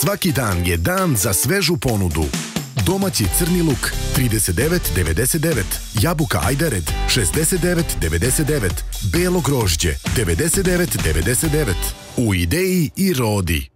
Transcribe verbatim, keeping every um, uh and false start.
Svaki dan je dan za svežu ponudu. Domaći crni luk trideset devet devedeset devet, jabuka ajdared šezdeset devet devedeset devet, belo grožđe devedeset devet devedeset devet. U Ideji i Rodi.